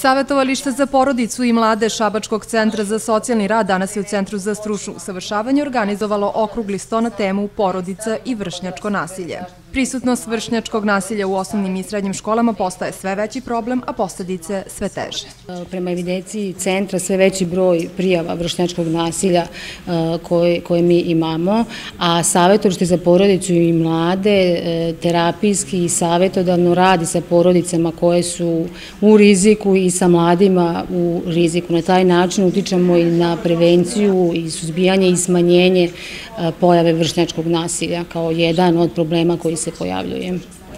Savetovalište za porodicu i mlade Šabačkog centra za socijalni rad danas je u Centru za stručno usavršavanje organizovalo okrugli sto na temu porodica i vršnjačko nasilje. Prisutnost vršnjačkog nasilja u osnovnim i srednjim školama postaje sve veći problem, a posledice sve teže. Prema evidenciji centra sve veći broj prijava vršnjačkog nasilja koje mi imamo, a Savetovalište za porodicu i mlade terapijski i savetodavno radi sa porodicama koje su u riziku i sa mladima u riziku. Na taj način utičemo i na prevenciju i suzbijanje i smanjenje pojave vršnjačkog nasilja kao jedan od problema koji se pojavljuje.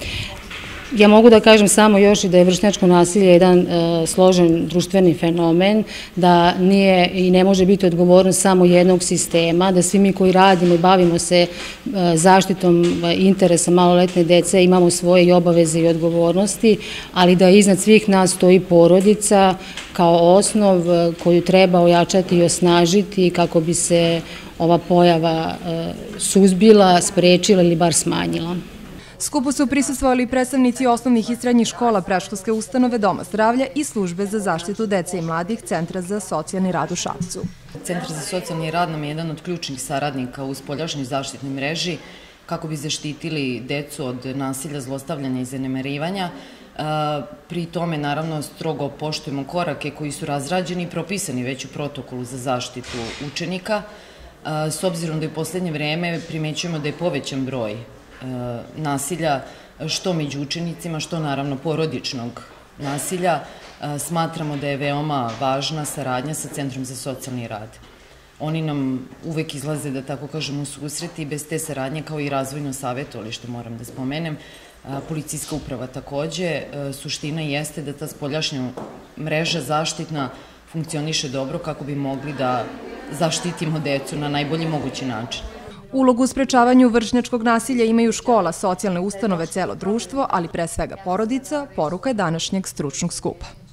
Ja mogu da kažem samo još i da je vršnjačko nasilje jedan složen društveni fenomen, da nije i ne može biti odgovornost samo jednog sistema, da svi mi koji radimo i bavimo se zaštitom interesa maloletne dece imamo svoje i obaveze i odgovornosti, ali da iznad svih nas stoji porodica kao osnov koju treba ojačati i osnažiti kako bi se ova pojava suzbila, sprečila ili bar smanjila. Skupu su prisustvovali predstavnici osnovnih i srednjih škola, predškolske ustanove, Doma zdravlja i službe za zaštitu dece i mladih Centra za socijalni rad u Šapcu. Centar za socijalni rad nam je jedan od ključnih saradnika u spoljašnjoj zaštitnoj mreži kako bi zaštitili decu od nasilja, zlostavljanja i zanemarivanja. Pri tome, naravno, strogo poštujemo korake koji su razrađeni i propisani već u protokolu za zaštitu učenika. S obzirom da je u poslednje vreme primećujemo da je povećan broj nasilja, što među učenicima, što naravno porodičnog nasilja, smatramo da je veoma važna saradnja sa Centrom za socijalni rad. Oni nam uvek izlaze, da tako kažem, u susret i bez te saradnje, kao i razvojno savetovalište, moram da spomenem, policijska uprava takođe. Suština jeste da ta spoljašnja mreža zaštitna funkcioniše dobro kako bi mogli da zaštitimo decu na najbolji mogući način. Ulogu u sprečavanju vršnjačkog nasilja imaju škola, socijalne ustanove, celo društvo, ali pre svega porodica, poruka je današnjeg stručnog skupa.